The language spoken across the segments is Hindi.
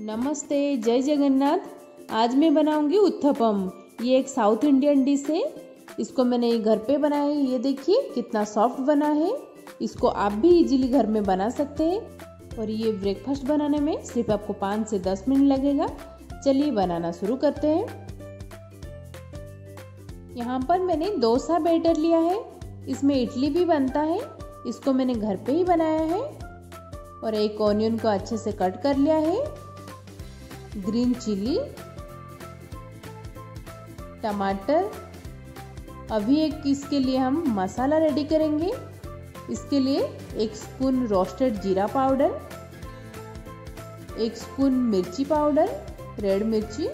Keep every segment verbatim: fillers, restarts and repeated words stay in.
नमस्ते, जय जगन्नाथ। आज मैं बनाऊंगी उत्थपम। ये एक साउथ इंडियन डिश है। इसको मैंने घर पे बनाया है। ये देखिए कितना सॉफ्ट बना है। इसको आप भी इजीली घर में बना सकते हैं और ये ब्रेकफास्ट बनाने में सिर्फ आपको पाँच से दस मिनट लगेगा। चलिए बनाना शुरू करते हैं। यहाँ पर मैंने डोसा बैटर लिया है। इसमें इडली भी बनता है। इसको मैंने घर पे ही बनाया है। और एक ऑनियन को अच्छे से कट कर लिया है। ग्रीन चिली, टमाटर। अभी एक इसके लिए हम मसाला रेडी करेंगे। इसके लिए एक स्पून रोस्टेड जीरा पाउडर, एक स्पून मिर्ची पाउडर, रेड मिर्ची।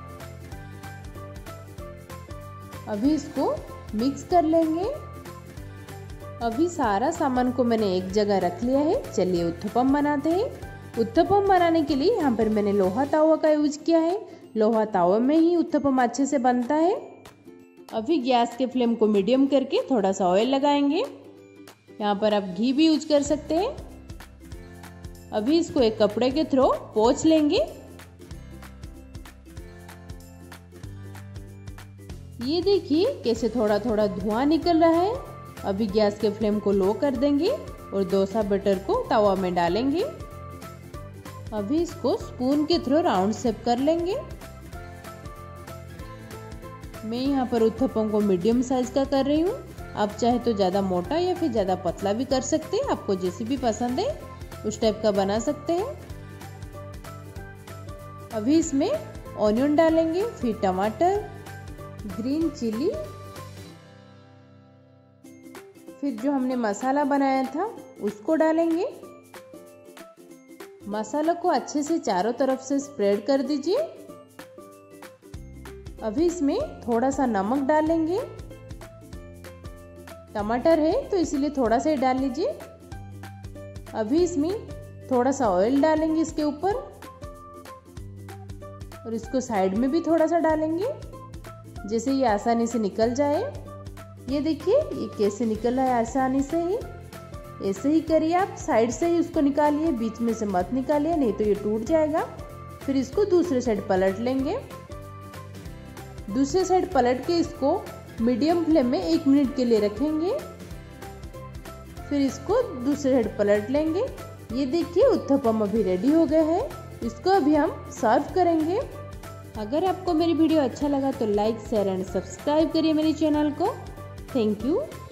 अभी इसको मिक्स कर लेंगे। अभी सारा सामान को मैंने एक जगह रख लिया है। चलिए उत्थपम बनाते हैं। उत्थपम बनाने के लिए यहाँ पर मैंने लोहा तावा का यूज किया है। लोहा तावा में ही उत्थपम अच्छे से बनता है। अभी गैस के फ्लेम को मीडियम करके थोड़ा सा ऑयल लगाएंगे। यहाँ पर आप घी भी यूज कर सकते हैं। अभी इसको एक कपड़े के थ्रू पोंछ लेंगे। ये देखिए कैसे थोड़ा थोड़ा धुआं निकल रहा है। अभी गैस के फ्लेम को लो कर देंगे और डोसा बैटर को तवा में डालेंगे। अभी इसको स्पून के थ्रू राउंड शेप कर लेंगे। मैं यहाँ पर उत्थपम को मीडियम साइज का कर रही हूँ। आप चाहे तो ज़्यादा मोटा या फिर ज़्यादा पतला भी कर सकते हैं। आपको जैसी भी पसंद है उस टाइप का बना सकते हैं। अभी इसमें ऑनियन डालेंगे, फिर टमाटर, ग्रीन चिली, फिर जो हमने मसाला बनाया था उसको डालेंगे। मसाला को अच्छे से चारों तरफ से स्प्रेड कर दीजिए। अभी इसमें थोड़ा सा नमक डालेंगे। टमाटर है तो इसीलिए थोड़ा सा ही डाल लीजिए। अभी इसमें थोड़ा सा ऑयल डालेंगे इसके ऊपर और इसको साइड में भी थोड़ा सा डालेंगे, जैसे ये आसानी से निकल जाए। ये देखिए ये कैसे निकल रहा है आसानी से ही। ऐसे ही करिए आप, साइड से ही उसको निकालिए, बीच में से मत निकालिए, नहीं तो ये टूट जाएगा। फिर इसको दूसरे साइड पलट लेंगे। दूसरे साइड पलट के इसको मीडियम फ्लेम में एक मिनट के लिए रखेंगे। फिर इसको दूसरे साइड पलट लेंगे। ये देखिए उत्थपम अभी रेडी हो गया है। इसको अभी हम सर्व करेंगे। अगर आपको मेरी वीडियो अच्छा लगा तो लाइक, शेयर एंड सब्सक्राइब करिए मेरे चैनल को। Thank you.